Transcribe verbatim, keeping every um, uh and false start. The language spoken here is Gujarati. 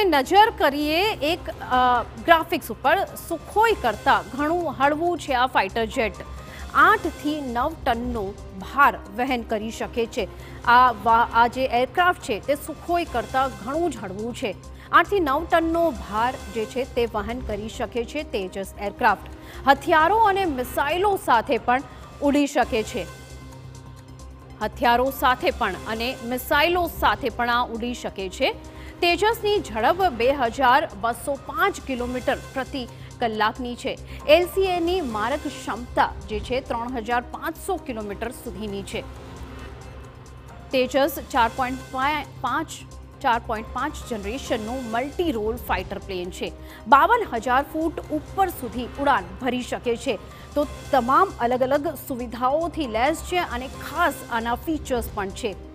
નજર કરીએ એક ગ્રાફિક્સ ઉપર સુખોઈ કરતા ઘણું હળવું છે આ ફાઇટર જેટ। આઠથી નવ ટનનો ભાર વહન કરી શકે છે। આ આ જે એરક્રાફ્ટ છે તે સુખોઈ કરતા ઘણું જ હળવું છે। આઠથી નવ ટનનો ભાર જે છે તે વહન કરી શકે છે તેજસ એરક્રાફ્ટ। હથિયારો અને મિસાઇલો સાથે પણ ઉડી શકે છે। હથિયારો સાથે પણ અને મિસાઇલો સાથે પણ આ ઉડી શકે છે। તેજસની ઝડપ બે હજાર બસો પાંચ કિલોમીટર પ્રતિ કલાકની છે। એલસીએની મારક ક્ષમતા જે છે ત્રણ હજાર પાંચસો કિલોમીટર સુધીની છે। તેજસ ચાર પોઈન્ટ પાંચ ચાર પોઈન્ટ પાંચ જનરેશનનું મલ્ટી રોલ ફાઇટર પ્લેન છે। બાવન હજાર ફૂટ ઉપર સુધી ઉડાન ભરી શકે છે। તો તમામ અલગ અલગ સુવિધાઓથી લેસ છે અને ખાસ આના ફીચર્સ પણ છે।